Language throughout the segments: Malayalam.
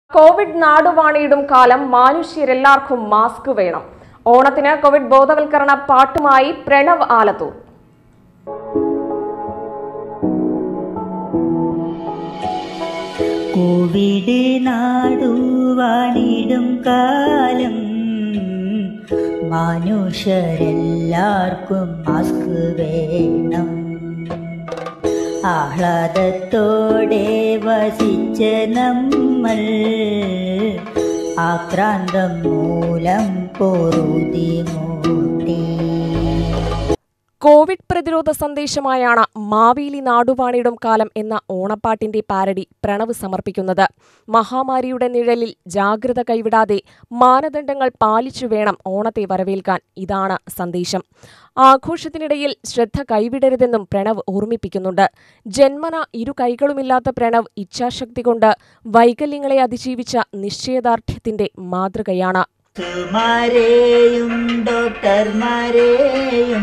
കോവിഡ് നാടുവാണിയിടും കാലം മനുഷ്യരെല്ലാവർക്കും മാസ്ക് വേണം. ഓണത്തിന് കോവിഡ് ബോധവൽക്കരണ പാട്ടുമായി പ്രണവ് ആലത്തൂർ. കോവിഡ് നാടുവാണിടും കാലം മനുഷ്യരെല്ലാവർക്കും മാസ്ക് വേണം. ആഹ്ലാദത്തോടെ വസിച്ച നമ്മൾ ആക്രാന്തം മൂലം പൊറുതി മൂട്ടി. കോവിഡ് പ്രതിരോധ സന്ദേശമായാണ് മാവേലി നാടുവാണിടും കാലം എന്ന ഓണപ്പാട്ടിന്റെ പാരഡി പ്രണവ് സമർപ്പിക്കുന്നത്. മഹാമാരിയുടെ നിഴലിൽ ജാഗ്രത കൈവിടാതെ മാനദണ്ഡങ്ങൾ പാലിച്ചു വേണം ഓണത്തെ വരവേൽക്കാൻ. ഇതാണ് സന്ദേശം. ആഘോഷത്തിനിടയിൽ ശ്രദ്ധ കൈവിടരുതെന്നും പ്രണവ് ഓർമ്മിപ്പിക്കുന്നുണ്ട്. ജന്മന ഇരു കൈകളുമില്ലാത്ത പ്രണവ് ഇച്ഛാശക്തി കൊണ്ട് വൈകല്യങ്ങളെ അതിജീവിച്ച നിശ്ചയദാർഢ്യത്തിന്റെ മാതൃകയാണ്. ഡോക്ടർമാരെയും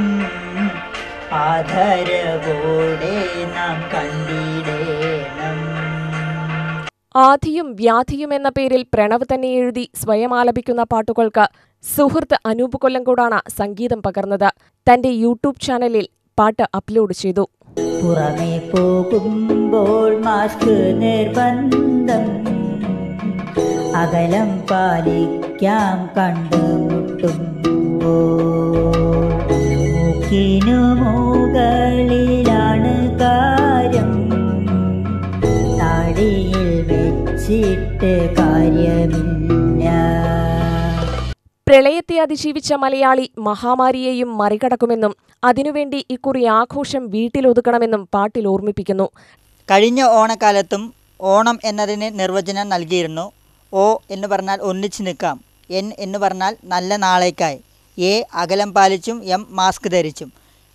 ആദരവോടെ നാം കണ്ടിടേണം. ആധിയും വ്യാധിയും എന്ന പേരിൽ പ്രണവ് തന്നെ എഴുതി സ്വയം ആലപിക്കുന്ന പാട്ടുകൾക്ക് സുഹൃത്ത് അനൂപ് കൊല്ലങ്കോടാണ് സംഗീതം പകർന്നത്. തന്റെ യൂട്യൂബ് ചാനലിൽ പാട്ട് അപ്ലോഡ് ചെയ്തു. പുറമേ പോകുമ്പോൾ മാസ്ക് നിർബന്ധം, അകലം പാലിക്കാം കണ്ടുമുട്ടുമ്പോൾ. മൂക്കിനു മുകളിലാണ് കാര്യം, താടിയിൽ വെച്ചിട്ട് കാര്യമില്ല. പ്രളയത്തെ അതിജീവിച്ച മലയാളി മഹാമാരിയെയും മറികടക്കുമെന്നും അതിനുവേണ്ടി ഇക്കുറി ആഘോഷം വീട്ടിലൊതുക്കണമെന്നും പാട്ടിൽ ഓർമ്മിപ്പിക്കുന്നു. കഴിഞ്ഞ ഓണക്കാലത്തും ഓണം എന്നതിന് നിർവചനം നൽകിയിരുന്നു. ഒ എന്ന് പറഞ്ഞാൽ ഒന്നിച്ച് നിൽക്കാം, എൻ എന്ന് പറഞ്ഞാൽ നല്ല നാളേക്കായി, എ അകലം പാലിച്ചും, എം മാസ്ക് ധരിച്ചും.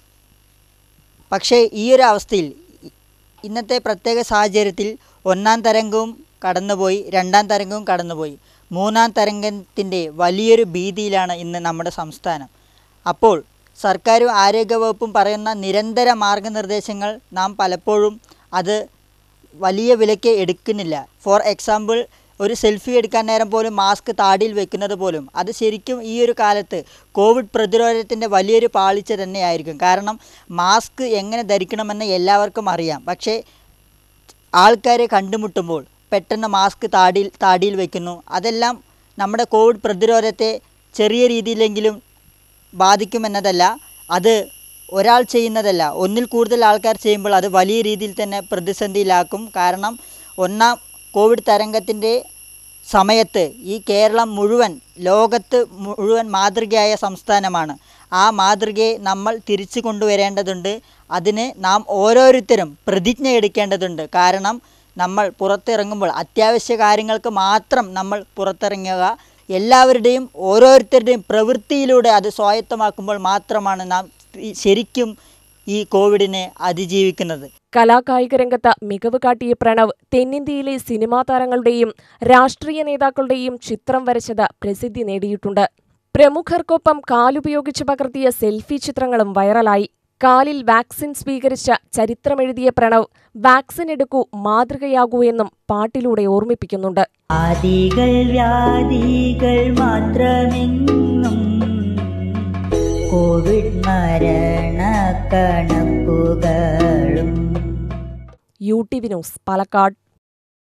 പക്ഷേ ഈ ഒരു അവസ്ഥയിൽ ഇന്നത്തെ പ്രത്യേക സാഹചര്യത്തിൽ ഒന്നാം തരംഗവും കടന്നുപോയി, രണ്ടാം തരംഗവും കടന്നുപോയി, മൂന്നാം തരംഗത്തിൻ്റെ വലിയൊരു ഭീതിയിലാണ് ഇന്ന് നമ്മുടെ സംസ്ഥാനം. അപ്പോൾ സർക്കാരും ആരോഗ്യവകുപ്പും പറയുന്ന നിരന്തര മാർഗനിർദ്ദേശങ്ങൾ നാം പലപ്പോഴും അത് വലിയ വിലയ്ക്ക് എടുക്കുന്നില്ല. ഫോർ എക്സാമ്പിൾ, ഒരു സെൽഫി എടുക്കാൻ നേരം പോലും മാസ്ക് താടിയിൽ വെക്കുന്നത് പോലും അത് ശരിക്കും ഈ ഒരു കാലത്ത് കോവിഡ് പ്രതിരോധത്തിൻ്റെ വലിയൊരു പാളിച്ച തന്നെയായിരിക്കും. കാരണം മാസ്ക് എങ്ങനെ ധരിക്കണമെന്ന് എല്ലാവർക്കും അറിയാം. പക്ഷേ ആൾക്കാരെ കണ്ടുമുട്ടുമ്പോൾ പെട്ടെന്ന് മാസ്ക് താടിയിൽ വയ്ക്കുന്നു. അതെല്ലാം നമ്മുടെ കോവിഡ് പ്രതിരോധത്തെ ചെറിയ രീതിയിലെങ്കിലും ബാധിക്കുമെന്നതല്ല, അത് ഒരാൾ ചെയ്യുന്നതല്ല, ഒന്നിൽ കൂടുതൽ ആൾക്കാർ ചെയ്യുമ്പോൾ അത് വലിയ രീതിയിൽ തന്നെ പ്രതിസന്ധിയിലാക്കും. കാരണം ഒന്നാം കോവിഡ് തരംഗത്തിൻ്റെ സമയത്ത് ഈ കേരളം മുഴുവൻ, ലോകത്ത് മുഴുവൻ മാതൃകയായ സംസ്ഥാനമാണ്. ആ മാതൃകയെ നമ്മൾ തിരിച്ചു കൊണ്ടുവരേണ്ടതുണ്ട്. അതിന് നാം ഓരോരുത്തരും പ്രതിജ്ഞ എടുക്കേണ്ടതുണ്ട്. കാരണം നമ്മൾ പുറത്തിറങ്ങുമ്പോൾ അത്യാവശ്യ കാര്യങ്ങൾക്ക് മാത്രം നമ്മൾ പുറത്തിറങ്ങുക. എല്ലാവരുടെയും ഓരോരുത്തരുടെയും പ്രവൃത്തിയിലൂടെ അത് സ്വായത്തമാക്കുമ്പോൾ മാത്രമാണ് നാം ശരിക്കും ഈ കോവിഡിനെ അതിജീവിക്കുന്നത്. കലാകായിക രംഗത്ത് മികവ് കാട്ടിയ പ്രണവ് തെന്നിന്ത്യയിലെ സിനിമാ താരങ്ങളുടെയും രാഷ്ട്രീയ നേതാക്കളുടെയും ചിത്രം വരച്ചത് പ്രസിദ്ധി നേടിയിട്ടുണ്ട്. പ്രമുഖർക്കൊപ്പം കാലുപയോഗിച്ച് പകർത്തിയ സെൽഫി ചിത്രങ്ങളും വൈറലായി. കാലിൽ വാക്സിൻ സ്വീകരിച്ച ചരിത്രമെഴുതിയ പ്രണവ് വാക്സിൻ എടുക്കൂ, മാതൃകയാകൂ എന്നും പാട്ടിലൂടെ ഓർമ്മിപ്പിക്കുന്നുണ്ട്. ആദികൾ വ്യാധികൾ മാത്രമെങ്ങും കോവിഡ് മരണ കണക്കുകളും. UTV news, Palakkad.